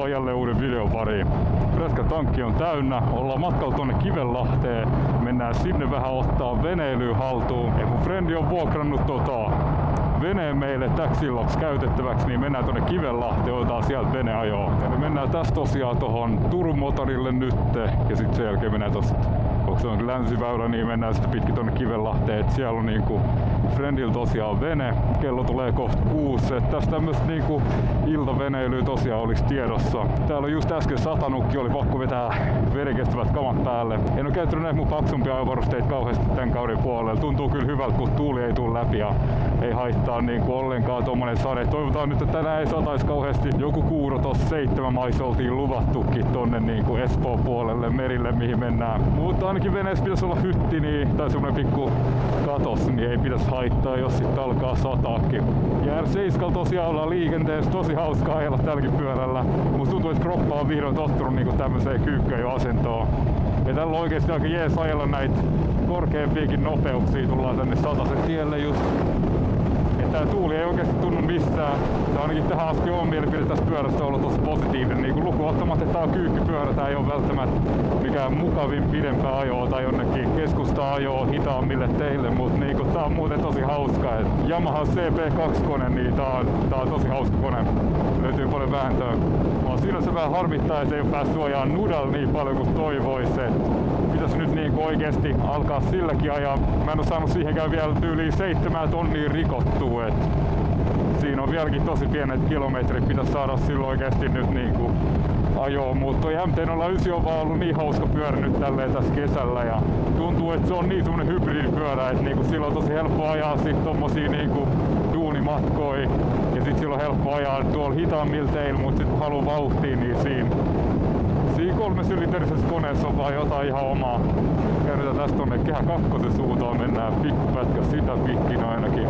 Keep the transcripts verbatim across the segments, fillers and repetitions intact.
Tervetuloa jälleen uuden videon pariin. Präskän tankki on täynnä, ollaan matkalla tonne Kivenlahteen. Mennään sinne vähän ottaa veneilyä haltuun. Ja mun frendi on vuokrannut tota veneen meille täksi illaksi käytettäväksi, niin mennään tonne Kivenlahteen, otetaan sieltä veneajoa. Ja me mennään tästä tosiaan tohon Turun motorille nytte, ja sitten sen jälkeen mennään tosta, onko se on länsiväylä, niin mennään sitten pitkin tonne Kivenlahteen. Et siellä on niinku friendillä tosiaan vene, kello tulee kohta kuusi. Et tästä tämmöstä niinku iltaveneilyä tosiaan olisi tiedossa. Täällä on just äsken satanukki, oli pakko vetää vedenkestävät kamat päälle. En oo käyttänyt näitä mun paksumpia ajovarusteita kauheasti tän kauden puolella. Tuntuu kyllä hyvältä, kun tuuli ei tule läpi ja ei haittaa niinku ollenkaan tommonen sade. Toivotaan nyt, että tänään ei satais kauheasti. Joku kuuro tossa seitsemän mais oltiin luvattukin tonne niinku Espoon puolelle merille, mihin mennään. Mutta ainakin veneessä pitäisi olla hytti, niin, tai semmonen pikku katos, niin ei pitäisi haittaa, jos sitten alkaa sataakin. Ja R seitsemän tosiaan ollaan liikenteessä, tosi hauskaa ajella tälläkin pyörällä. Musta tuntuu, että kroppa on vihdoin tottunut niinku tämmöiseen kyykkäilyasentoon. Ja tällä on oikeesti aika jees ajella näitä korkeampiakin nopeuksia, tullaan tänne satasen tielle just. Että tää tuuli ei oikeesti tunnu mistään. Tää ainakin tähän asti on mielipide tästä pyörästä ollut tosi positiivinen. Niin lukuun ottamatta, että tää on kyykkypyörä, tää ei oo välttämättä mikään mukavin pidempää ajoa tai jonnekin keskustaa ajoa hitaammille teille, mut niinku tää on muuten tosi hauska. Et Yamaha C P kaksi kone, niin tää on, tää on tosi hauska kone. Löytyy paljon vääntöä. Mua siinä se vähän harmittaa, että ei oo päässyt ajaa nudalla niin paljon kuin toivois. Et pitäis nyt niinku oikeesti alkaa silläkin ajaa. Mä en oo saanut siihenkään vielä yli seitsemän tonnia rikottua. Et siinä on vieläkin tosi pienet kilometrit, pitäisi saada silloin oikeesti nyt niinku ajoa, mutta toi M T nolla yhdeksän on vaan ollut niin hauska pyörä nyt tälleen tässä kesällä ja tuntuu, että se on niin semmonen hybridipyörä, että niinku silloin on tosi helppo ajaa sit tommosia niinku duunimatkoja ja sit silloin on helppo ajaa tuolla hitaammilla teillä, mutta sit kun haluu vauhtia, niin siinä Siinä kolmesylinterisessä koneessa on vaan jotain ihan omaa. Käydetään tästä tonne Kehä kakkosen suuntaan, mennään pikkupätkä sitä pitkin ainakin.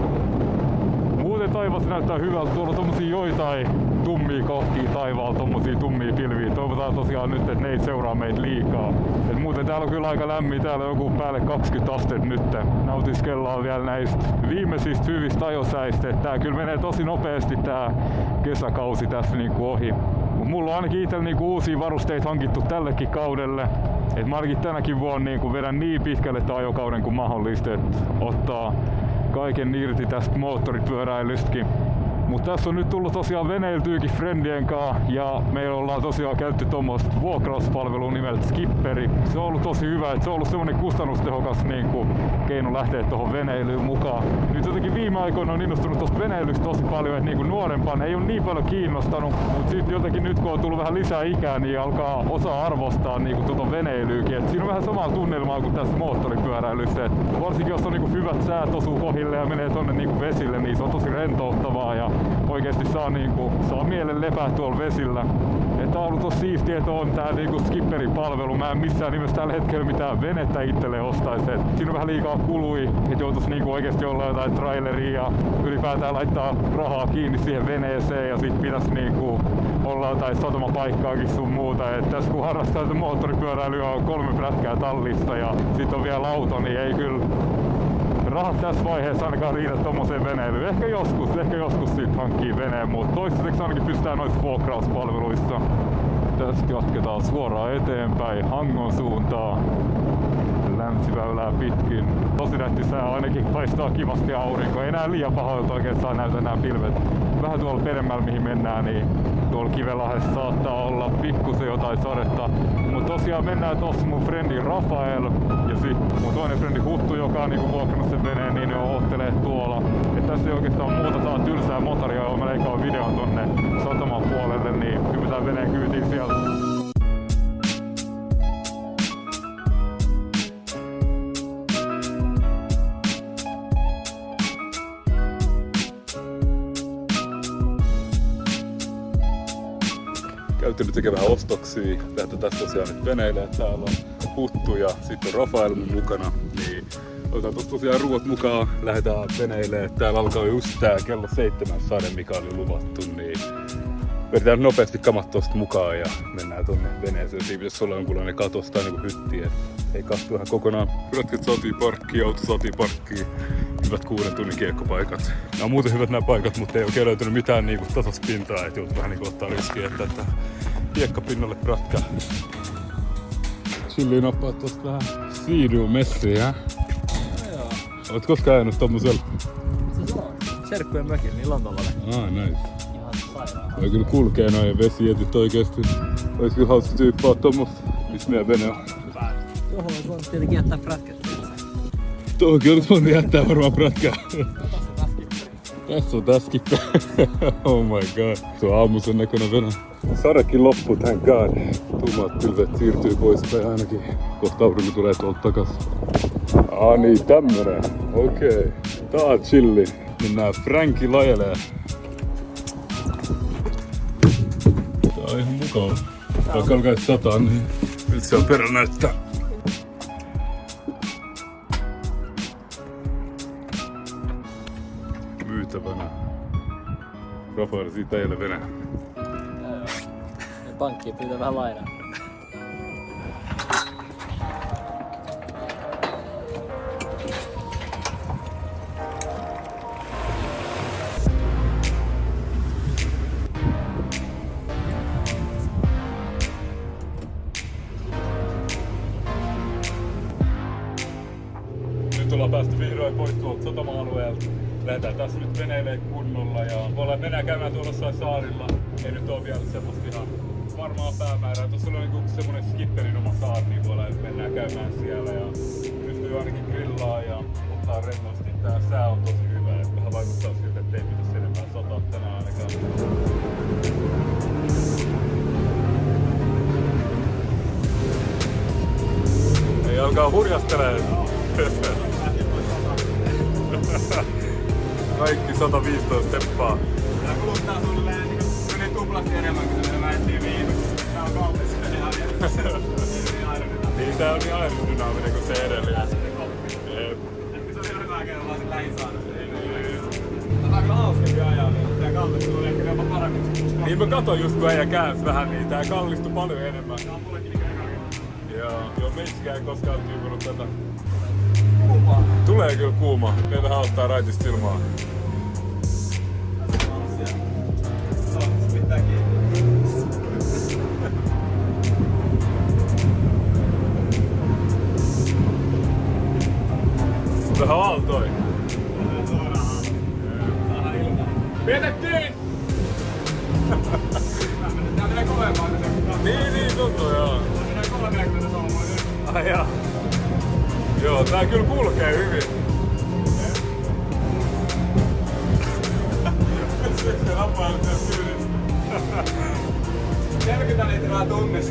Muuten taivas näyttää hyvältä, tuolla on tommosia joitain tummia kohtia taivaalla, tommosia tummia pilviä. Toivotaan tosiaan nyt, että ne ei seuraa meitä liikaa. Et muuten täällä on kyllä aika lämmin, täällä on joku päälle kaksikymmentä astetta nyt. Nautiskellaan vielä näistä viimeisistä hyvistä ajosäistä. Tää kyllä menee tosi nopeasti tää kesäkausi tässä niinku ohi. Mut mulla on ainakin itsellä niinku uusia varusteita hankittu tällekin kaudelle. Et mä ainakin tänäkin vuonna niinku vedän niin pitkälle tää ajokauden kuin mahdollista, että ottaa kaiken irti tästä moottoripyöräilystäkin. Mutta tässä on nyt tullut tosiaan veneiltyykin friendien kanssa ja meillä ollaan tosiaan käytetty tuommoista vuokrauspalvelua nimeltä Skipperi. Se on ollut tosi hyvä, että se on ollut semmonen kustannustehokas niin kuin, keino lähteä tuohon veneilyyn mukaan. Nyt jotenkin viime aikoina on innostunut tosta veneilystä tosi paljon, että niin kuin nuorempana ei ole niin paljon kiinnostanut, mutta sitten jotenkin nyt kun on tullut vähän lisää ikää, niin alkaa osaa arvostaa niin kuin tuota veneilyykin. Et siinä on vähän samaa tunnelmaa kuin tässä moottoripyöräilyssä. Et varsinkin jos on niin kuin hyvät säät osuu kohille ja menee tonne niin kuin vesille, niin se on tosi rentouttavaa ja oikeesti saa, niinku, saa mielen lepää tuolla vesillä. Että on ollut tosi siistiä, että on tää niinku Skipperin palvelu. Mä en missään nimessä tällä hetkellä mitään venettä itselle ostaisi. Et siinä on vähän liikaa kului, että joutuis niinku oikeesti olla jotain traileria ja ylipäätään laittaa rahaa kiinni siihen veneeseen ja sit pitäis niinku olla jotain satamapaikkaakin sun muuta. Et tässä kun harrastaa moottoripyöräilyä on kolme prätkää tallista ja sit on vielä auto, niin ei kyllä rahat tässä vaiheessa ainakaan riitä tommoseen veneilyyn. Ehkä joskus, ehkä joskus siitä hankkii veneen, mutta toistaiseksi ainakin pystytään noissa vuokrauspalveluissa. Tästä jatketaan suoraan eteenpäin Hangon suuntaan. Länsiväylää pitkin. Tosi nätti sää, ainakin paistaa kivasti aurinko. Ei nää liian pahoilta oikeastaan näytä nää pilvet. Vähän tuolla peremmällä mihin mennään, niin tuolla Kivenlahdessa saattaa olla pikkusen jotain sadetta. Mut tosiaan mennään tossa mun frendi Rafael ja sit mun toinen frendi Huttu, joka on niinku vuokrannut sen veneen, niin ne oottelee tuolla. Et tässä ei oikeastaan muuta, tää on tylsää motoria, joo mä leikkaan videon tonne sataman puolelle, niin hypätään veneen kyytiin sieltä. Käytiin nyt tekemään vähän ostoksia. Lähdetään tässä tosiaan nyt veneilemään. Täällä on Huttu ja sitten on Rafael mukana. Niin otetaan tossa tosiaan ruuat mukaan. Lähdetään veneilemään. Täällä alkaa just tää kello seitsemän sade, mikä oli luvattu. Niin Vedetään nopeasti kamat tosta mukaan ja mennään tonne veneeseen. Siinä pitäisi olla jonkunlainen katos tai niinku hytti, et ei kastu ihan kokonaan. Prätkät saatiin parkkiin, auto saatiin parkkiin. Hyvät kuuden tunnin kiekkopaikat. Nämä on muuten hyvät nämä paikat, mutta ei oikein löytynyt mitään niinku tasaista pintaa, et joutuu vähän niinku ottaa riskiä, että, että kiekkapinnalle prätkä. Chilli nappaa tosta vähän Sea-Doo messiä. No joo. Oot koskaan ajanut tommosella? Se on serkkujen mökin, niin Lontollalle. Ah, nice. Ihan sairaan. Voi kyllä kulkee noin vesijätit oikeesti. Ois kyllä hauska tyyppaa tommosta. Missä meidän vene on? Tuohon olisi voinut tietenkin jättää prätkät. Tuohonkin olisi voinut jättää varmaan prätkää. Tässä on tää skipperi. Oh my god. Se on aamusen näköinen vene. Sadekin loppu, thank god. Tummat pilvet siirtyy poispäin ainakin. Kohta aurinko tulee tuolta takas. Ah niin, tämmönen. Okei. Okay. Tää on chilli. Mennään Franki lajelee. Tää on ihan mukava. Vaikka alkaisi sataa, niin miltä se on perä näyttää. Myytävänä. Rafael, siitä ei ole venä. Joo joo. Pankkiin pyytää vähän lainaa. Nyt ollaan päästy vihdoin pois tuolta satama-alueelta. Lähdetään tässä nyt veneilee kunnolla ja ollaan mennään käymään tuolla jossain saarilla. Ei nyt oo vielä semmoista ihan varmaa päämäärää. Tuossa on niinku semmonen skipperin oma saari, niin voi mennään käymään siellä ja pystyy ainakin grillaa ja ottaa rennosti. Tää sää on tosi hyvä ja vähän vaikuttaa siltä, ettei pitäisi enempää sataa tänään ainakaan. Ei alkaa hurjastelee. Kaikki sata viisitoista teppaa. Tää kuluttaa suunnilleen niinku yli tuplasti enemmän kuin me väittiin viimeksi. Tää on kaupissa meni aina. Niin tää on niin aerodynaaminen kuin se edellinen. Jep. Ehkä se on ihan hyvä kerran vaan sen lähin saada. Tätä on kyllä hauskempi ajaa, niin tää kallistuu ehkä jopa paremmin kuin kuusi. Niin mä katon just kun äijä käänsi vähän, niin tää kallistui paljon enemmän. Tää on mullekin niinku eka kerran. Joo, joo meitsikään ei koskaan tyypännyt tätä. Kuumaa. Tulee kyllä kuuma. Me vähän ottaa raitista ilmaa. Pitää kiinni. Vähän aaltoi. Saadaan ilmaa. Pidettiin! Tää menee kovempaa kuin se. Niin, niin tuntuu joo. Tää menee kolmekymmentä solmua nyt. Ai jaa. Joo, tää kyllä kulkee hyvin. Se Rafael tässä tyylissä. neljäkymmentä litraa tunnissa.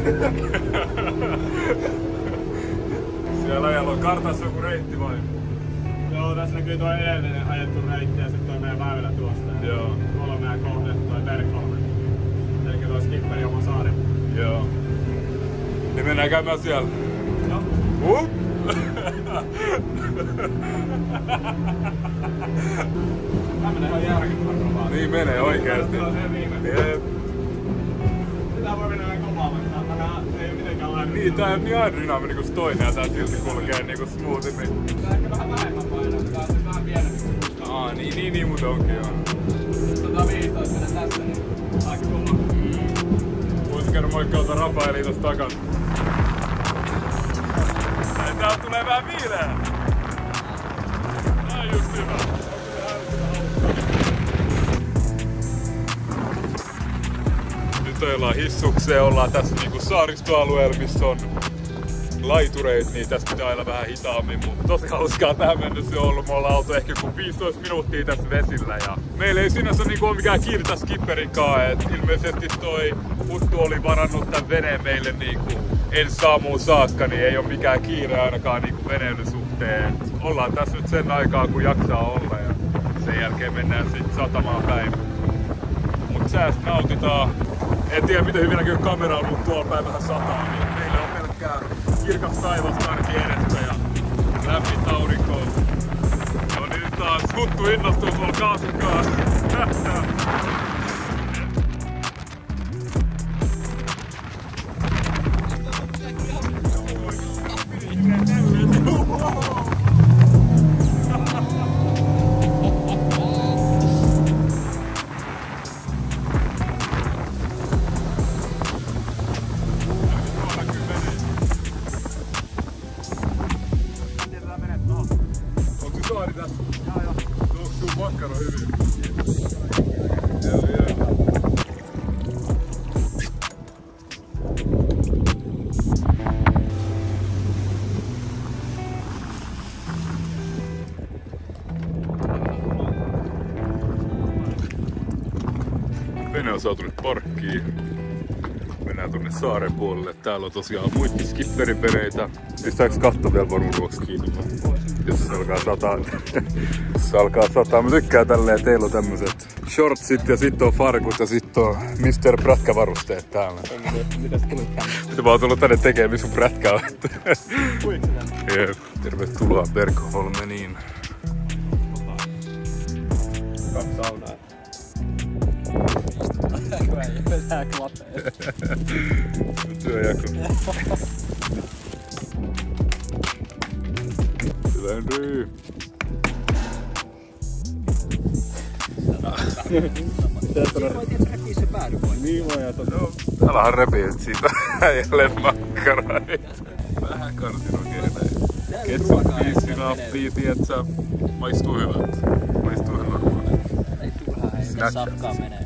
Siellä ajalla on kartassa joku reitti vai? Joo, tässä näkyy tuo edellinen ajettu reitti ja sitten tuo meidän väylä tuosta. Joo. Tuolla on meidän kohde, toi Bergholmen. Elikkä tuo Skipperin oma saari. Joo. Niin mennään käymään siellä. Joo. Huh? Tää menee ihan järkyttävän kovaa. Niin menee oikeesti. Se on se viimeinen. Jep. Tää voi mennä näin kovaa, mutta tää ei oo mitenkään lailla. Niin, tää on niin aerodynaaminen kuin toinen ja tää silti kulkee niinku smoothimmin. Tää on ehkä vähän vähemmän painaa, tää on siis vähän pienempi. Aa, niin, niin, niin muuten onkin joo. sata viisitoista mennä tästä, niin aika kova. Voisin käydä moikkailta Rafaelia tosta takas. Ai, tää tulee vähän viileä. Tää on just hyvä. Nyt ajellaan hissukseen, ollaan tässä niinku saaristoalueella, missä on laitureita, niin tässä pitää aina vähän hitaammin, mutta tosi hauskaa tähän mennessä on ollut. Me ollaan oltu ehkä joku viisitoista minuuttia tässä vesillä ja meillä ei sinänsä niinku ole mikään kiire tässä Skipperinkaan, et ilmeisesti toi Huttu oli varannut tän veneen meille niinku ensi aamuun saakka, niin ei ole mikään kiire ainakaan niinku veneilyn suhteen. Et ollaan tässä nyt sen aikaa kun jaksaa olla ja sen jälkeen mennään sitten satamaan päin. Mut säästä nautitaan. En tiedä miten hyvin näkyy kameralla, mutta tuolla päin vähän sataa, niin meillä on pelkkää kirkas taivasta ainakin edestä ja lämmintä aurinkoa. No niin nyt taas Huttu innostuu tuolla kaasun kanssa. juoni tässä. Jaa joo. Tuoksuu makkaro hyvin. Joo joo. Vene on saatu nyt parkkiin. Mennään tonne saaren puolelle. Täällä on tosiaan muitakin skipperipereitä. Pistääks katto vielä varuuduoksi kiinni? Jos se alkaa sataa. Se alkaa sataa. Mä tykkään tälleen, teillä on tämmöset shortsit ja sitten on farkut ja sitten on mister Prätkävarusteet täällä. Mitäs tulit tänne? Mitä mä oon tullut tänne tekemään, missä sun prätkä on? Kuinka tänne? Jep. Tervetuloa Bergholmeniin. Kaksi saunaa. Vetää klapeen. Työjako. Hyvä Henry. Niin voi jätä. Älähän repiit siitä jälleen makkaraa. Vähän karsin oikein näin. Ketsuppia, sinappia, tietsä. Maistuu hyvältä. Maistuu hyvältä. Ei turhaa, ei sitä safkaa menee.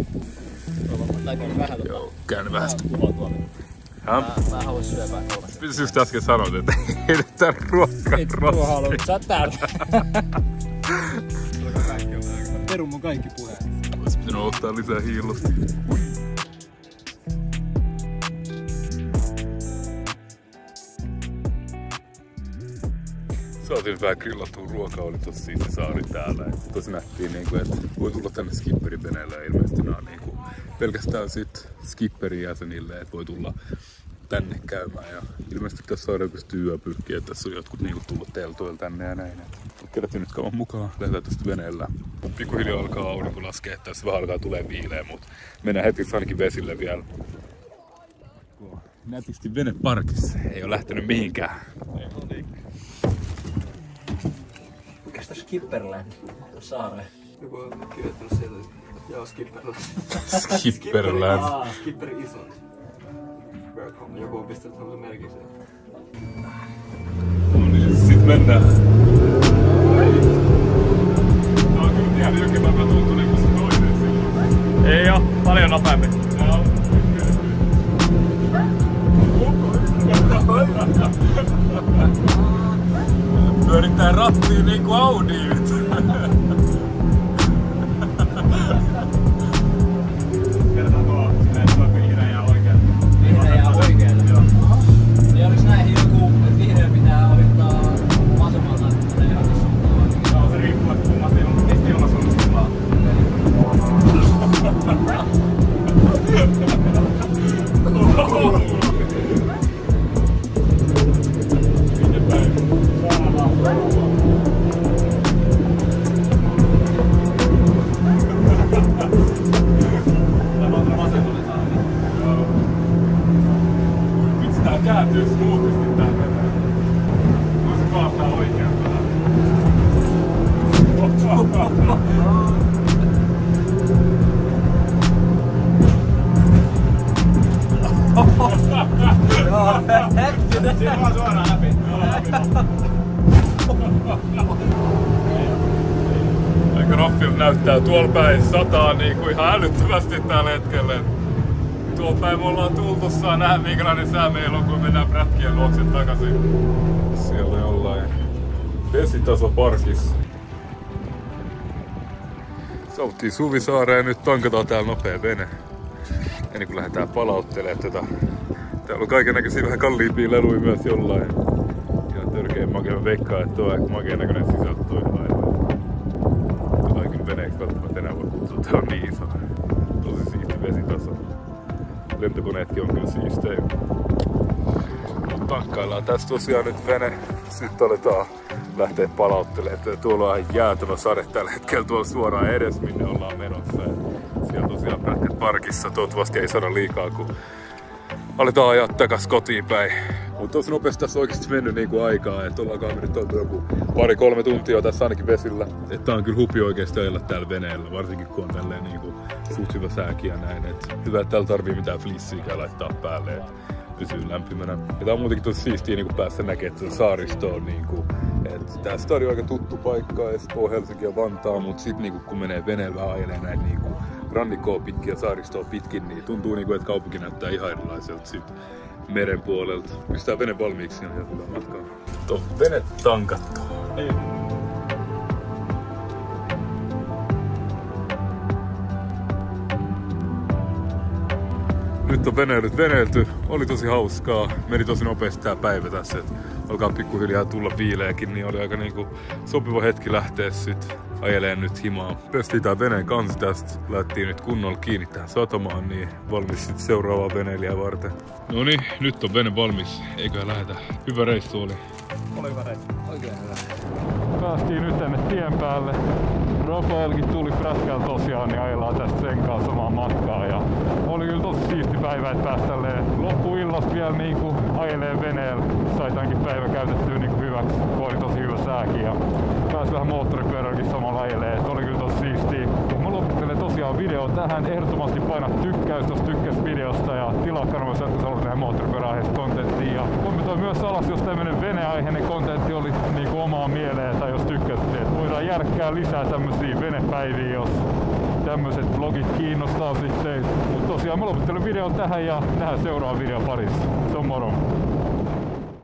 Joo, käyn vähän sitä. Mä, mä haluan syöpää kolmesta. Mitä just äsken sanoit, että ei nyt täällä ruokkaa Ei tuo haluun, sä oot täällä. Peru mun kaikki puheet. Ois pitänyt ottaa lisää hiilosta. Saatiin vähän grillattua ruokaa, oli tossa siisti saari täällä. Et tossa nähtiin, niinku, että voi tulla tänne skipperiveneellä ja ilmeisesti nää on niinku pelkästään sit skipperin jäsenille, että voi tulla tänne käymään. Ja ilmeisesti tässä saarella pystyy yöpyykkiä, että tässä on jotkut niinku tullut teltoilla tänne ja näin. Kerättiin nyt kauan mukaan, lähdetään tästä veneellä. Pikkuhiljaa alkaa aurinko laskea, että tässä vähän alkaa tulee viileä, mutta mennään hetkeksi ainakin vesille vielä. Nätisti vene parkissa, ei ole lähtenyt mihinkään. Mikäs tässä Skipperland saareen? Joku on kirjoittanut sieltä, joo Skipperland. Skipperland. Ah, Skipper Island. Bergholm, joku on pistänyt tämmösen merkin sieltä. No niin, sit mennään. Tää on kyllä ihan jokin varma tuntunut kuin se toinen silloin. Ei oo, paljon nopeammin. Joo. Pyörittää rattiin niinku Audi nyt. Kertaan tuo silleen, että on vihreä ja oikea. Vihreä ja oikeeta. Joo. Niin oliks näihin joku, että vihreä pitää ohittaa vasemmalta tänne johonkin suuntaan? Joo, se riippuu, että kummasta mistä ilmasuunnasta tullaan. Vitsi, tää kääntyy smoothisti tää vetä. Voisi kaataa oikein tähän. Joo, hetkinen. Siinä vaan suoraan läpi. Aika roffilta näyttää. Tuolla päin sataa niinku ihan älyttömästi tällä hetkellä. Tuolla päin me ollaan tultu, saa nähdä minkälainen sää meillä on, kun mennään prätkien luokse takaisin. Siellä jollain vesitaso parkissa. Saavuttiin Suvisaareen, nyt tankataan täällä nopea vene. Ennen kuin lähdetään palauttelemaan tätä. Täällä on kaikennäköisiä vähän kalliimpia leluja myös jollain. Ihan törkeen makea. Mä veikkaan, että on aika makeen näköinen sisältö toi lailla. Tota ei kyllä veneeksi välttämättä enää voi kutsua. Tää on niin iso. Tosi siisti vesitaso. Lentokoneetkin on kyllä siistejä. Tankkaillaan tässä tosiaan nyt vene. Sitten aletaan lähteä palauttelemaan. Tuolla on jäätävä sade tällä hetkellä tuolla suoraan edes, minne ollaan menossa. Siellä tosiaan prätkät parkissa. Toivottavasti ei saada liikaa, kun aletaan ajaa takas kotiin päin. Mutta tosi nopeasti tässä oikeasti mennyt niinku aikaa, että ollaankaan mennyt oltu joku pari-kolme tuntia tässä ainakin vesillä. Että tää on kyllä hupi oikeesti ajella täällä veneellä, varsinkin kun on tälleen niinku suht hyvä sääkin ja näin. Et hyvä, että täällä tarvii mitään flissiikään laittaa päälle, että pysyy lämpimänä. Ja tää on muutenkin tosi siistiä niinku päästä näkemään, että saaristo on niinku, että et tää stadi on aika tuttu paikka, Espoo, Helsinki ja Vantaa, mut sit niinku kun menee veneellä vähän ajelee näin niinku rannikkoa pitkin ja saaristoa pitkin, niin tuntuu niinku, että kaupunki näyttää ihan erilaiselta sit meren puolelta. Pistää vene valmiiksi ja hyvää matkaa. Tuo vene tankattu. Ei. Nyt on veneilyt veneilty, oli tosi hauskaa, meni tosi nopeasti tää päivä tässä, että alkaa pikkuhiljaa tulla viileäkin, niin oli aika niinku sopiva hetki lähteä sit ajelee nyt himaa. Pestiin tää veneen kanssa tästä, lähdettiin nyt kunnolla kiinni tähän satamaan, niin valmis sit seuraavaa veneilijää varten. No niin, nyt on vene valmis, eiköhän lähetä. Hyvä reissu oli. Oli hyvä reissu. Oikein hyvä. Päästiin nyt tänne tien päälle. Rafaelkin tuli prätkällä tosiaan, niin ajellaan tästä sen kanssa samaan matkaan. Ja oli kyllä tosi siisti päivä, että pääsi tälleen loppuillasta vielä niinku ajelee veneellä. Sai tämänkin päivän käytettyä niinku hyväksi, kun oli tosi hyvä sääkin. Ja pääsi vähän moottoripyörälläkin samalla ajelee, et oli kyllä tosi siistiä. Kun mä lopettelen tosiaan videon tähän, ehdottomasti paina tykkäys, jos tykkäs videosta ja tilaa kanavassa, että sä haluat tehdä moottoripyöräaiheista kontenttia. Ja kommentoi myös alas, jos tämmönen veneaiheinen kontentti oli niinku omaa mieleen tai jos tykkäsit, että voidaan järkkää lisää tämmösiä venepäiviä, jos tämmöiset vlogit kiinnostaa sitten. Mutta tosiaan mä lopettelen videon tähän ja nähdään seuraavan videon parissa. Se on moro!